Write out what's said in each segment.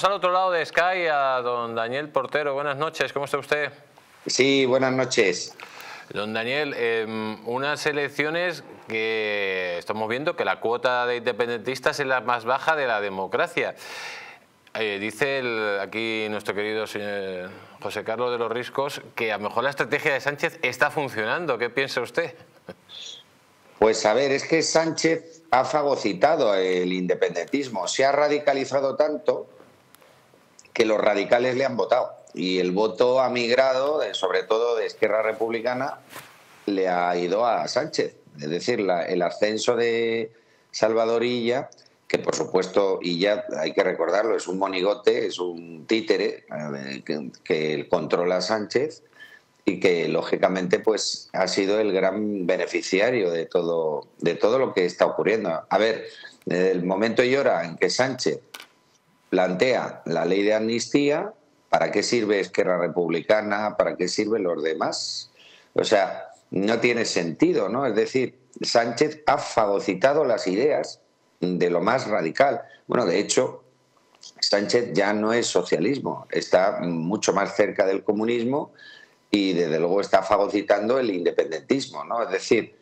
Al otro lado de Sky a don Daniel Portero. Buenas noches, ¿cómo está usted? Sí, buenas noches. Don Daniel, unas elecciones que estamos viendo que la cuota de independentistas es la más baja de la democracia. Dice aquí nuestro querido señor José Carlos de los Riscos que a lo mejor la estrategia de Sánchez está funcionando. ¿Qué piensa usted? Pues a ver, es que Sánchez ha fagocitado el independentismo. Se ha radicalizado tanto que los radicales le han votado. Y el voto ha migrado, sobre todo de Esquerra Republicana, le ha ido a Sánchez. Es decir, el ascenso de Salvador Illa, que por supuesto Illa, hay que recordarlo, es un monigote, es un títere que controla a Sánchez y que lógicamente pues ha sido el gran beneficiario de todo lo que está ocurriendo. A ver, desde el momento y hora en que Sánchez plantea la ley de amnistía, ¿para qué sirve Esquerra Republicana? ¿Para qué sirven los demás? O sea, no tiene sentido, ¿no? Es decir, Sánchez ha fagocitado las ideas de lo más radical. Bueno, de hecho, Sánchez ya no es socialismo, está mucho más cerca del comunismo y desde luego está fagocitando el independentismo, ¿no? Es decir,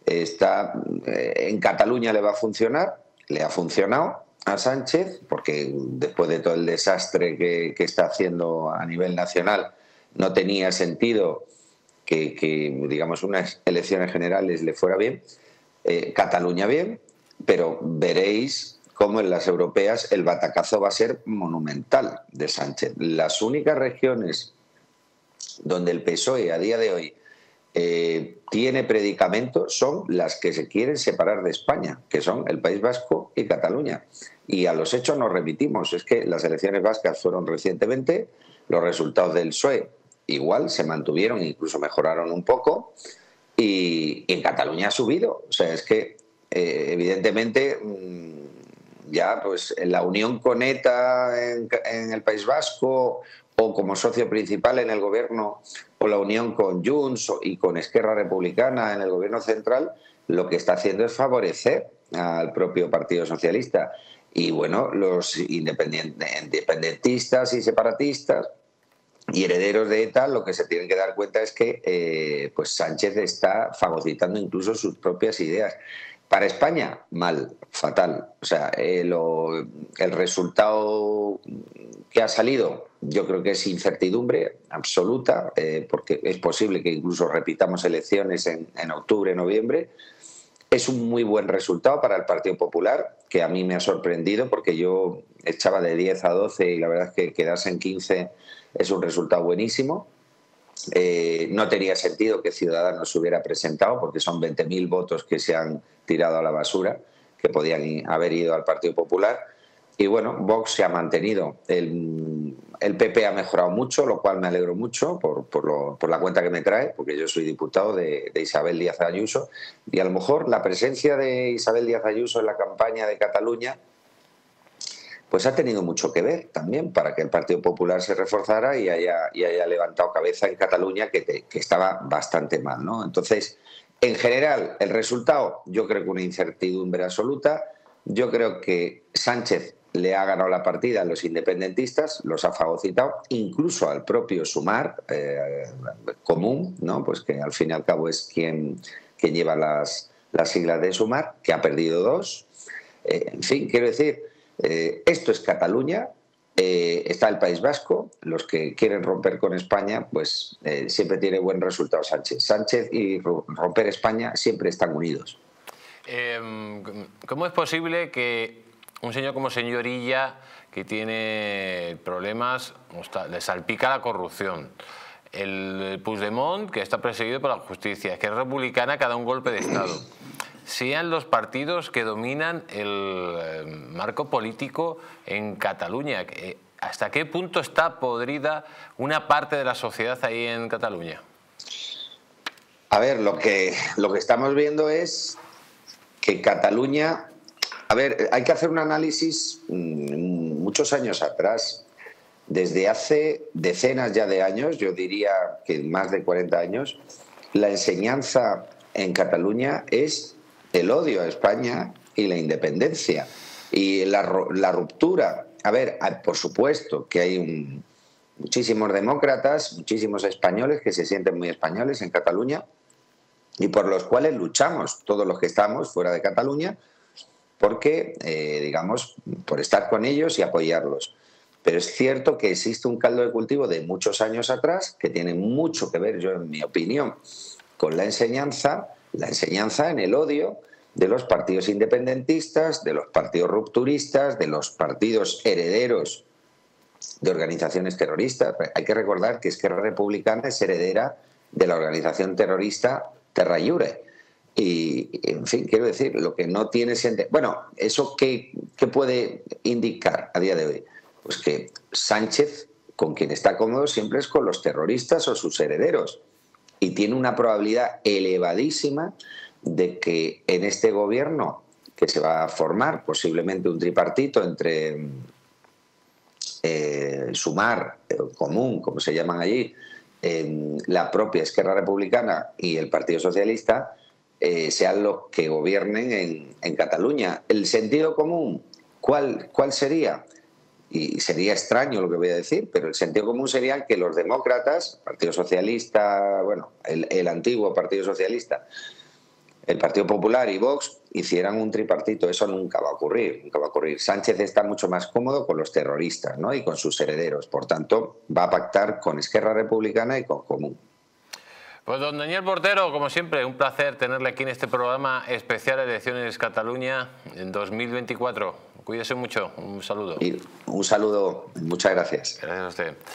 en Cataluña le va a funcionar, le ha funcionado a Sánchez, porque después de todo el desastre que está haciendo a nivel nacional, no tenía sentido que digamos, unas elecciones generales le fuera bien. Cataluña bien, pero veréis cómo en las europeas el batacazo va a ser monumental de Sánchez. Las únicas regiones donde el PSOE a día de hoy tiene predicamento son las que se quieren separar de España, que son el País Vasco y Cataluña. Y a los hechos nos remitimos. Es que las elecciones vascas fueron recientemente, los resultados del PSOE igual se mantuvieron, incluso mejoraron un poco, y en Cataluña ha subido. O sea, es que evidentemente ya pues la unión con ETA en el País Vasco o como socio principal en el gobierno o la unión con Junts y con Esquerra Republicana en el gobierno central, lo que está haciendo es favorecer al propio Partido Socialista. Y bueno, los independentistas y separatistas y herederos de ETA lo que se tienen que dar cuenta es que pues Sánchez está fagocitando incluso sus propias ideas. Para España, mal, fatal. O sea, el resultado que ha salido yo creo que es incertidumbre absoluta, porque es posible que incluso repitamos elecciones en octubre, noviembre. Es un muy buen resultado para el Partido Popular, que a mí me ha sorprendido porque yo echaba de 10 a 12 y la verdad es que quedarse en 15 es un resultado buenísimo. No tenía sentido que Ciudadanos se hubiera presentado porque son 20.000 votos que se han tirado a la basura, que podían haber ido al Partido Popular. Y bueno, Vox se ha mantenido. El PP ha mejorado mucho, lo cual me alegro mucho por la cuenta que me trae, porque yo soy diputado de Isabel Díaz Ayuso. Y a lo mejor la presencia de Isabel Díaz Ayuso en la campaña de Cataluña pues ha tenido mucho que ver también para que el Partido Popular se reforzara y haya levantado cabeza en Cataluña, que estaba bastante mal, ¿no? Entonces, en general, el resultado, yo creo que una incertidumbre absoluta. Yo creo que Sánchez le ha ganado la partida a los independentistas, los ha fagocitado, incluso al propio Sumar común, ¿no? Pues que al fin y al cabo es quien lleva las siglas de Sumar, que ha perdido dos. En fin, quiero decir, esto es Cataluña, está el País Vasco, los que quieren romper con España, pues siempre tiene buen resultado Sánchez. Sánchez y romper España siempre están unidos. ¿Cómo es posible que un señor como señor Illa, que tiene problemas, le salpica la corrupción, el Puigdemont, que está perseguido por la justicia, que es republicana, que ha dado un golpe de Estado, sean los partidos que dominan el marco político en Cataluña? ¿Hasta qué punto está podrida una parte de la sociedad ahí en Cataluña? A ver, lo que estamos viendo es que Cataluña... A ver, hay que hacer un análisis muchos años atrás. Desde hace decenas ya de años, yo diría que más de 40 años, la enseñanza en Cataluña es el odio a España y la independencia. Y la ruptura a ver, por supuesto que hay muchísimos demócratas, muchísimos españoles que se sienten muy españoles en Cataluña y por los cuales luchamos todos los que estamos fuera de Cataluña, porque, digamos, por estar con ellos y apoyarlos. Pero es cierto que existe un caldo de cultivo de muchos años atrás que tiene mucho que ver, yo en mi opinión, con la enseñanza en el odio de los partidos independentistas, de los partidos rupturistas, de los partidos herederos de organizaciones terroristas. Hay que recordar que Esquerra Republicana es heredera de la organización terrorista Terra Lliure. Y, en fin, quiero decir, lo que no tiene sentido... Bueno, ¿eso qué puede indicar a día de hoy? Pues que Sánchez, con quien está cómodo, siempre es con los terroristas o sus herederos. Y tiene una probabilidad elevadísima de que en este gobierno que se va a formar, posiblemente un tripartito entre Sumar, Común, como se llaman allí, la propia Esquerra Republicana y el Partido Socialista, sean los que gobiernen en Cataluña. ¿El sentido común cuál sería? Y sería extraño lo que voy a decir, pero el sentido común sería que los demócratas, Partido Socialista, bueno, el antiguo Partido Socialista, el Partido Popular y Vox hicieran un tripartito. Eso nunca va a ocurrir, nunca va a ocurrir. Sánchez está mucho más cómodo con los terroristas, ¿no? Y con sus herederos. Por tanto, va a pactar con Esquerra Republicana y con Común. Pues don Daniel Portero, como siempre, un placer tenerle aquí en este programa especial Elecciones Cataluña en 2024. Cuídese mucho, un saludo. Y un saludo, muchas gracias. Gracias a usted.